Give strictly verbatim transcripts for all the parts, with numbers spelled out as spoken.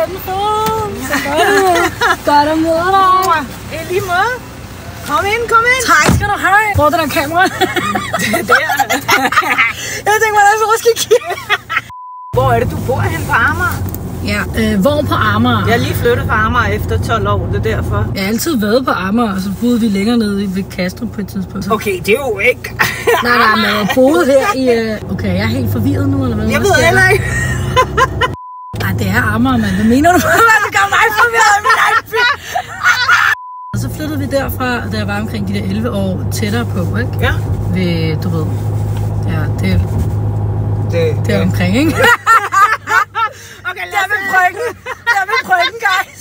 den fede. Så godt. Godt at møde dig. I lige måde. Kom ind, kom ind. Tak skal du have. Hvor er det der kamera? Det er der. Jeg tænker, hvordan så skal kigge. Hvor er det, du bor hen på Amager? Ja, øh, hvor på Amager? Jeg er lige flyttet fra Amager efter tolv år, det er derfor. Jeg har altid været på Amager, og så boede vi længere nede ved Kastrup på et tidspunkt. Okay, det er jo ikke. Nej, nej, men jeg boede her i... Øh... Okay, jeg er helt forvirret nu, eller hvad? Jeg ved heller ikke. Nej, det er Amager, mand. Hvad mener du? Hvad gør mig forvirret? Min egen by. Og så flyttede vi derfra, da jeg var omkring de der elleve år, tættere på, ikke? Ja. Ved, du ved... Ja, det... Det, det er omkring, ikke? Okay, der vil bryggen. Der vil bryggen, guys.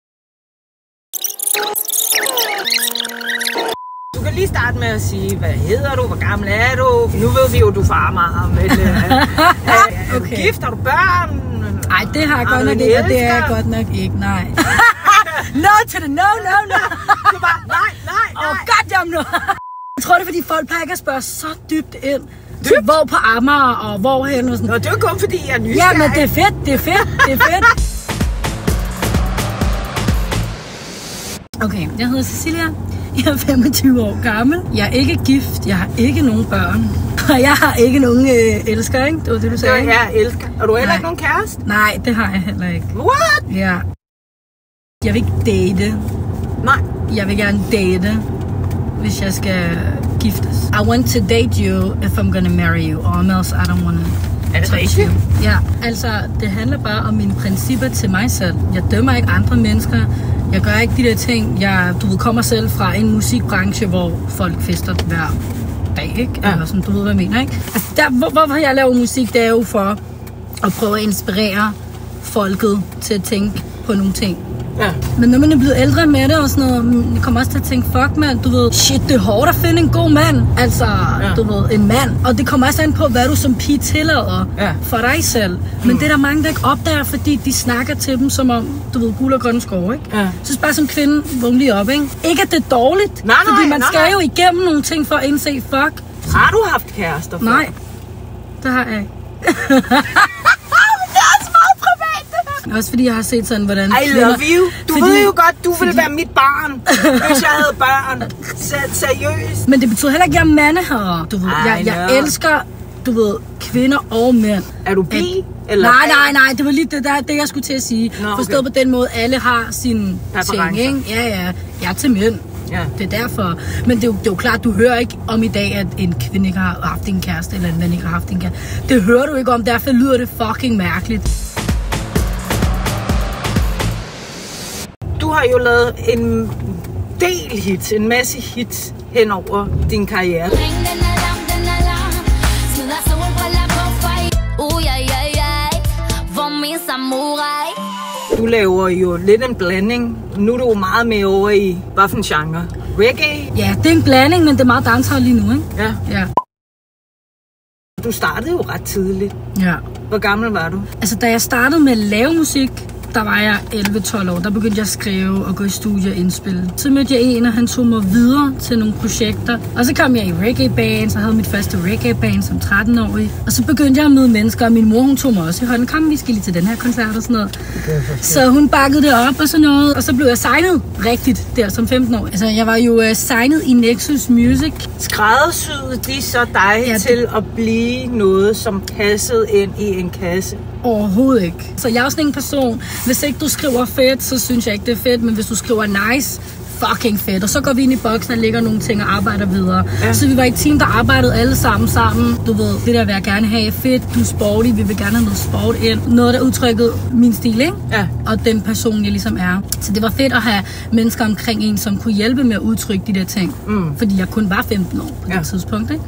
Du kan lige starte med at sige, hvad hedder du, hvor gammel er du? Nu ved vi jo, du er fra Amager, men øh, er okay. Du gift, har du børn? Nej, det har jeg godt nok ikke, og det er jeg godt nok ikke, nej. No to the no, no, no. Du bare, nej, nej, nej. Oh, goddamn no. Jeg tror, det er, fordi folk plejer at spørge så dybt ind. Dybt? Hvor på Amager og hvorhen og sådan. Nå, det er kun fordi, jeg er nysgerrig. Ja, men det er fedt, det er fedt, det er fedt. Okay, jeg hedder Cecilia. Jeg er femogtyve år gammel. Jeg er ikke gift, jeg har ikke nogen børn. Og jeg har ikke nogen øh, elsker, ikke? Det var det, du sagde, ikke? Ja, jeg elsker. Og du har heller ikke nogen kæreste? Nej, det har jeg heller ikke. What? Ja. Jeg vil ikke date. Nej. Jeg vil gerne date, hvis jeg skal giftes. I want to date you if I'm gonna marry you, or else I don't wanna Er det rigtigt? Ja, altså det handler bare om mine principper til mig selv. Jeg dømmer ikke andre mennesker. Jeg gør ikke de der ting. Jeg, du ved, kommer selv fra en musikbranche, hvor folk fester hver dag, ikke? Ja. Eller sådan, du ved, hvad jeg mener, ikke? Altså, der, hvor, hvorfor jeg laver musik, det er jo for at prøve at inspirere folket til at tænke på nogle ting. Ja. Men når man er blevet ældre med det og sådan noget, jeg kommer også til at tænke, fuck mand, du ved, shit, det er hårdt at finde en god mand. Altså, ja. Du ved, en mand. Og det kommer også an på, hvad du som pige tillader ja. For dig selv. Men mm. det er der mange, der ikke opdager, fordi de snakker til dem som om, du ved, guld og grønne skove, ikke? Ja. Så bare som kvinde, vågn lige op, ikke? Ikke at det er dårligt, nej, fordi nej, man nej, skal nej. jo igennem nogle ting for at indse, fuck. Har du haft kærester før? Nej, det har jeg ikke. Også fordi jeg har set sådan, hvordan I kvinder... love you. Du fordi, ved jo godt, du ville fordi... være mit barn, hvis jeg havde børn. Seriøst. Men det betyder heller ikke, at jeg er mandehaver. Du ved, jeg, jeg elsker, du ved, kvinder og mænd. Er du bi? Eller nej, nej, nej. Det var lige det, der, det jeg skulle til at sige. Nå, okay. Forstået på den måde, alle har sine ting, ikke? Ja, ja. Jeg er til mænd. Ja. Det er derfor. Men det er, jo, det er jo klart, du hører ikke om i dag, at en kvinde ikke har haft en kæreste, eller en mand ikke har haft en kæreste. Det hører du ikke om, derfor lyder det fucking mærkeligt. Du har jo lavet en del hits, en masse hits hen over din karriere. Du laver jo lidt en blanding. Nu er du meget mere over i, hvad for en genre? Reggae? Ja, det er en blanding, men det er meget dancehall lige nu, ikke? Ja. Ja. Du startede jo ret tidligt. Ja. Hvor gammel var du? Altså, da jeg startede med at lave musik, der var jeg elleve tolv år. Der begyndte jeg at skrive og gå i studie og indspille. Så mødte jeg en, og han tog mig videre til nogle projekter. Og så kom jeg i reggae-band, så havde mit første reggae-band som tretten-årig. Og så begyndte jeg at møde mennesker, og min mor, hun tog mig også i hånden. Kom, vi skal lige til den her koncert og sådan noget. Så hun bakkede det op og sådan noget. Og så blev jeg signet rigtigt der som femten år. Altså, jeg var jo uh, signet i Nexus Music. Skræddersyede de så dig ja, til det... at blive noget, som passede ind i en kasse? Overhovedet ikke. Så jeg er også en person, hvis ikke du skriver fedt, så synes jeg ikke, det er fedt. Men hvis du skriver nice, fucking fedt. Og så går vi ind i boksen og lægger nogle ting og arbejder videre. Ja. Så vi var et team, der arbejdede alle sammen sammen. Du ved, det der vil jeg gerne have fedt, du er sporty, vi vil gerne have noget sport ind. Noget, der udtrykkede min stil, ikke? Ja. Og den person, jeg ligesom er. Så det var fedt at have mennesker omkring en, som kunne hjælpe med at udtrykke de der ting. Mm. Fordi jeg kun var femten år på ja. det tidspunkt, ikke?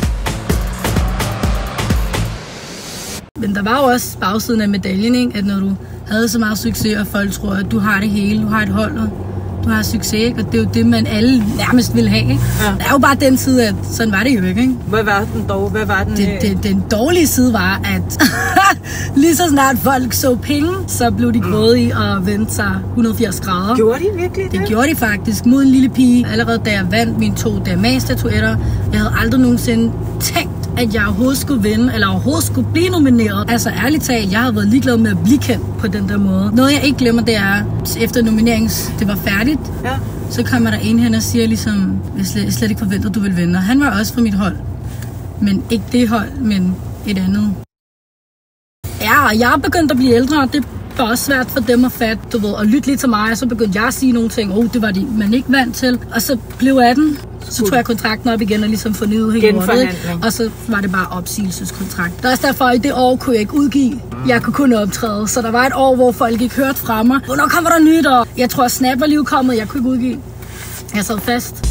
Men der var jo også bagsiden af medaljen, ikke? At når du havde så meget succes, og folk tror, at du har det hele, du har et hold, og du har succes, ikke? Og det er jo det, man alle nærmest vil have, ikke? Ja. Det er jo bare den side, at sådan var det jo ikke, ikke? Hvad var den dog? Hvad var den? Det, det, den dårlige side var, at lige så snart folk så penge, så blev de grådige og vendte sig et hundrede og firs grader. Gjorde de virkelig det? Det gjorde de faktisk. Mod en lille pige. Allerede da jeg vandt mine to Damas-statuetter, jeg havde aldrig nogensinde tænkt, at jeg overhovedet skulle vinde, eller overhovedet skulle blive nomineret. Altså ærligt talt, jeg havde været ligeglad med at blive kendt på den der måde. Noget jeg ikke glemmer, det er, efter nomineringen det var færdigt, ja. Så kommer der en hen og siger ligesom, jeg slet, jeg slet ikke forventede, at du ville vinde. Og han var også fra mit hold. Men ikke det hold, men et andet. Ja, og jeg er begyndt at blive ældre, og det var også svært for dem at fatte, du ved, og lytte lidt til mig, og så begyndte jeg at sige nogle ting, oh, det var de, man ikke vant til. Og så blev atten, så tog jeg kontrakten op igen og ligesom fornyede hele ordet, og så var det bare opsigelseskontrakt. Det er også derfor, at i det år kunne jeg ikke udgive. Jeg kunne kun optræde, så der var et år, hvor folk ikke hørte fra mig. Hvornår kommer der nyt, og jeg tror, at Snap var lige kommet, jeg kunne ikke udgive. Jeg sad fast.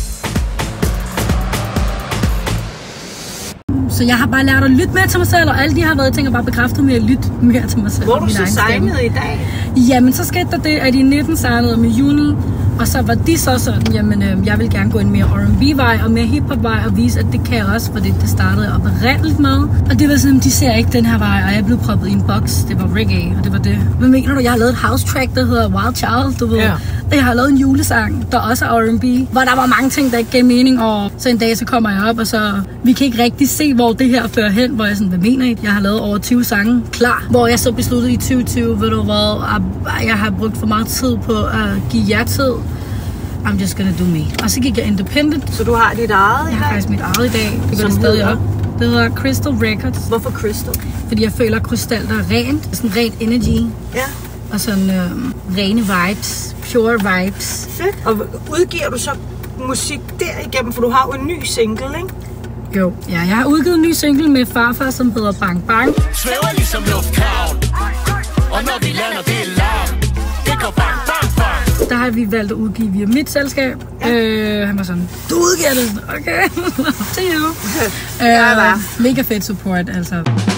Så jeg har bare lært at lytte mere til mig selv, og alle de har været ting, og bare bekræftet med at lytte mere til mig selv. Hvor er du så signet i dag? Jamen, så skete der det, at i nitten signede med juni, og så var de så sådan, jamen, øh, jeg vil gerne gå en mere R and B-vej og mere hip-hop-vej, og vise, at det kan jeg også, fordi det startede oprindeligt med. Og det var sådan, de ser ikke den her vej, og jeg blev proppet i en boks. Det var reggae, og det var det. Hvad mener du? Jeg har lavet et house track, der hedder Wild Child, du ved. Ja. Jeg har lavet en julesang, der også er R and B, hvor der var mange ting, der ikke gav mening, og så en dag, så kommer jeg op, og så, vi kan ikke rigtig se, hvor det her fører hen, hvor jeg sådan, hvad mener I? Jeg har lavet over tyve sange klar, hvor jeg så besluttede i tyve tyve, ved du hvad, jeg har brugt for meget tid på at give jer tid. I'm just gonna do me. Og så gik jeg independent. Så du har dit eget i dag? Jeg har faktisk mit eget i dag. Det går det stadig op. Det hedder Crystal Records. Hvorfor Crystal? Fordi jeg føler, at krystal der er rent. Sådan rent energy. Ja. Og sådan øh, rene vibes. Pure vibes. Fedt. Og udgiver du så musik derigennem? For du har jo en ny single, ikke? Jo. Ja, jeg har udgivet en ny single med farfar, som hedder Bang Bang. Svæver ligesom lufthavn. Og når vi lander, det er larm. Det går bang, bang, bang. Der har vi valgt at udgive via mit selskab. Ja. Øh, han var sådan, du udgiver det. Okay. See you. øh, mega fedt support, altså.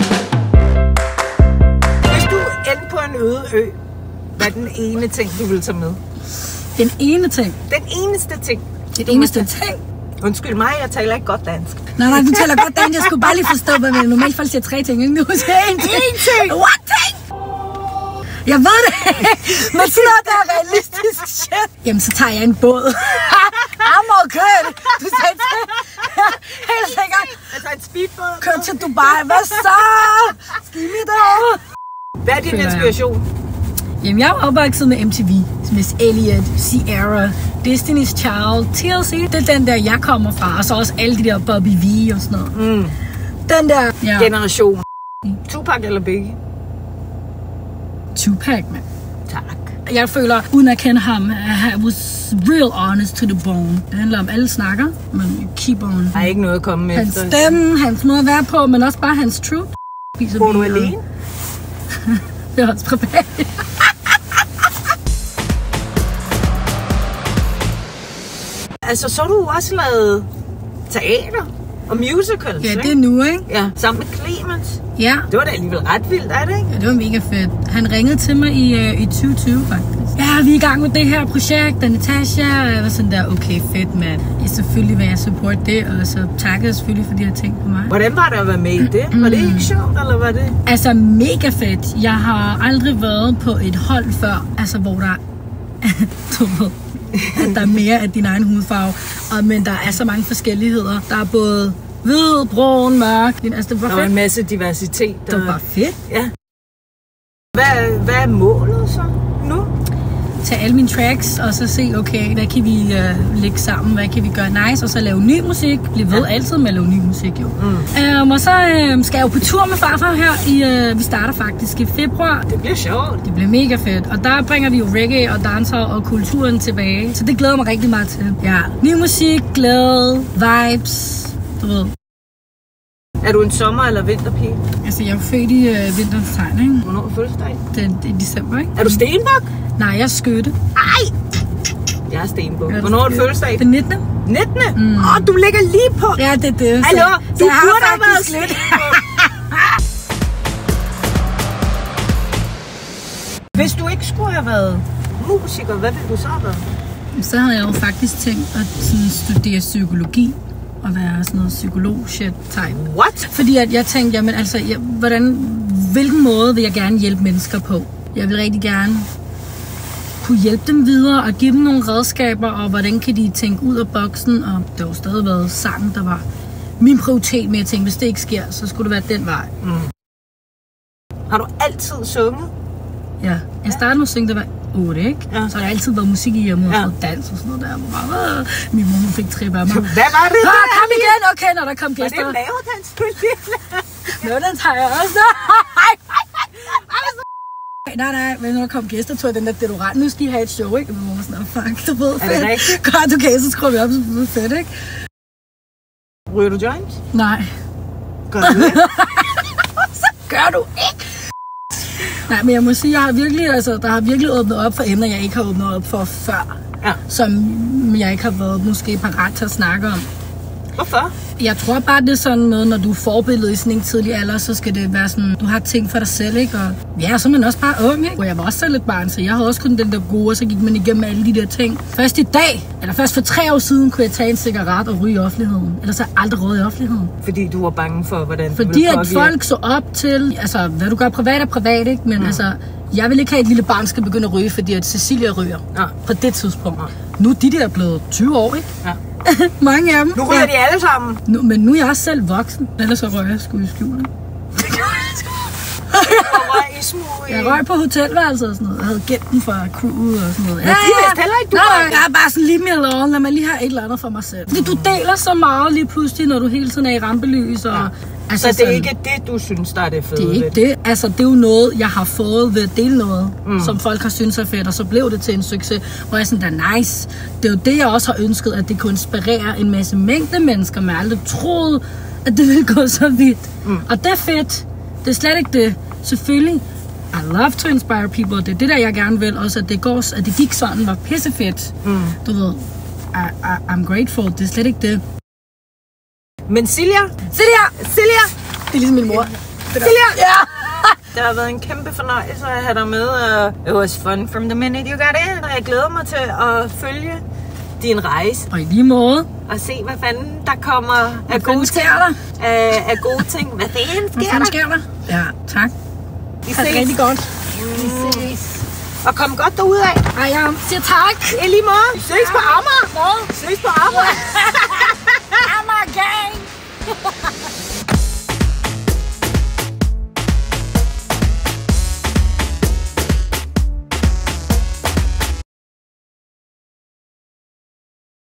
Hvis du endte på en øde ø, hvad er den ene ting, du vil tage med? Den ene ting? Den eneste ting. Den eneste ting? Undskyld mig, jeg taler ikke godt dansk. Nej, nej, du taler godt dansk. Jeg skulle bare lige forstå, hvad man normalt folk siger tre ting. Nu siger en ting. En ting. What ting? Jeg ved det. Men sådan noget, der er realistisk shit. Jamen, så tager jeg en båd. I'm okay. Du sagde til. Helt sikkert. Altså en speedbåd. Kør til Dubai. Hvad så? Skal I derovre? Hvad er din inspiration? Jamen, jeg er opvokset med M T V. Miss Elliot, Sierra, Destiny's Child, T L C. Det er den der, jeg kommer fra. Og så også alle de der Bobby V og sådan noget. Mm. Den der... Ja. Generation. Tupac eller Biggie? Tupac, mand. Tak. Jeg føler, uden at kende ham, I was real honest to the bone. Det handler om, alle snakker, men keep on. Der er ikke noget at komme med hans efter. Hans stemme, hans måde at være på, men også bare hans truth. Bor du alene? Det er også privat. Altså, så har du også lavet teater og musicals, ja, ikke? Det er nu, ikke? Ja, sammen med Clemens. Ja. Det var da alligevel ret vildt, er det ikke? Ja, det var mega fedt. Han ringede til mig i, uh, i tyve tyve, faktisk. Ja, vi er i gang med det her projekt, og Natasha, og jeg var sådan der, okay, fedt, mand. Jeg selvfølgelig vil jeg support det, og så takkede jeg selvfølgelig for de her ting på mig. Hvordan var det at være med i det? Var det ikke sjovt, eller var det? Altså, mega fedt. Jeg har aldrig været på et hold før, altså, hvor der du ved, at der er mere af din egen hudfarve, og, men der er så mange forskelligheder. Der er både hvid, brun, mørk. Altså, det var der var en masse diversitet. Der... Det var fedt. Ja. Hvad, hvad er målet så nu? Tage alle mine tracks, og så se, okay, hvad kan vi uh, lægge sammen, hvad kan vi gøre nice, og så lave ny musik. Bliv ved ja. altid med at lave ny musik, jo. Mm. Um, og så um, skal jeg jo på tur med farfar her. I, uh, vi starter faktisk i februar. Det bliver sjovt. Det bliver mega fedt. Og der bringer vi jo reggae og dancer og kulturen tilbage. Så det glæder mig rigtig meget til. Ja, ny musik, glæde, vibes, du ved. Er du en sommer- eller vinterpige? Altså, jeg er født i uh, vinterens tegn, ikke? Hvornår er fødselsdag? Det er december, ikke? Er du stenbuk? Nej, jeg er skytte. Ej! Jeg er stenbuk. Hvornår er du fødselsdag? Den nittende nittende Åh, mm. oh, du ligger lige på! Ja, det er det. Hallo, så, du så burde have været slet. Hvis du ikke skulle have været musiker, hvad ville du så have været? Så havde jeg jo faktisk tænkt at sådan, studere psykologi. Og være sådan noget psykolog-shit-type. What? Fordi at jeg tænkte, jamen altså, jeg, hvordan, hvilken måde vil jeg gerne hjælpe mennesker på? Jeg vil rigtig gerne kunne hjælpe dem videre og give dem nogle redskaber, og hvordan kan de tænke ud af boksen, og det har jo stadig været sangen, der var min prioritet med at tænke, hvis det ikke sker, så skulle det være den vej. Mm. Har du altid sunget? Ja, jeg startede med at synge, det var otte, ikke? Ja. Så har der altid været musik i hjemme og ja. sådan dans og sådan noget der. Bare, min mor fik trip af mig. Hvad var det? Ah, kom igen, okay, når der kom gæster. Var det laverdans, du lige? Laverdans har jeg også. Nej, nej, men når der kom gæster, tog jeg den der deodorant. Nu skal I have et show, ikke? Og min mor var sådan, oh, fuck, du ved, fedt. Er det rigtigt? Godt, okay, så skruer vi op, så det er fedt, ikke? Ryger du joints? Nej. Gør du det? Så gør du ikke. Nej, men jeg må sige, jeg har virkelig, altså, der har virkelig åbnet op for emner, jeg ikke har åbnet op for før. Ja. Som jeg ikke har været måske parat til at snakke om. Hvorfor? Jeg tror bare, det er sådan med, når du er forbilledet i sådan en tidlig alder, så skal det være sådan, du har ting for dig selv, ikke? Og ja, så er man også bare ung, ikke? Og jeg var også selv et barn, så jeg havde også kun den der gode, og så gik man igennem alle de der ting. Først i dag, eller først for tre år siden, kunne jeg tage en cigaret og ryge i offentligheden. Ellers har jeg aldrig røget i offentligheden. Fordi du var bange for, hvordan Fordi du ville at folk så op til, altså hvad du gør privat er privat, ikke? Men mm. altså, jeg vil ikke have, at et lille barn skal begynde at ryge, fordi at Cecilia ryger. Ja. På det tidspunkt. Ja. Nu er de der blevet tyve år, ikke? Ja. Mange af dem. Nu ryger ja. de alle sammen. Nu, men nu er jeg også selv voksen. Ellers så røg jeg sgu i skjul. Jeg røg på hotelværelset og sådan noget. Jeg havde gemt den fra crewet og sådan noget. Ja, ja, ja. Heller ikke, du nej, nej, jeg er bare sådan lige mere alone. Lad mig lige have et eller andet for mig selv. Fordi du deler så meget lige pludselig, når du hele tiden er i rampelys. Og, ja. Altså, så det er sådan, ikke det, du synes, der er det fede? Det er ikke det. Altså, det er jo noget, jeg har fået ved at dele noget, mm. som folk har syntes er fedt, og så blev det til en succes. Hvor jeg sådan, der nice. Det er jo det, jeg også har ønsket, at det kunne inspirere en masse mængde mennesker, men jeg aldrig troede, at det ville gå så vidt. Mm. Og det er fedt. Det er slet ikke det. Selvfølgelig, I love to inspire people. Det er det, der jeg gerne vil. Også at det, går, at det gik sådan, var pissefedt. Mm. Du ved, I, I, I'm grateful. Det er slet ikke det. Men Silja? Silja! Silja! Det er ligesom min mor. Silja! Ja! Det har været en kæmpe fornøjelse at have dig med. It was fun from the minute you got in. Og jeg glæder mig til at følge din rejse. Og i lige måde. Og se, hvad fanden der kommer hvad af gode ting. Der? Af, af gode ting. Hvad fanden sker, hvad fanden sker der? Ja, tak. Vi ses. Rigtig godt. Vi ses. Og kom godt derudad. Ej, jeg siger tak. I lige måde. Vi ses på Amager. Vi ses på Amager.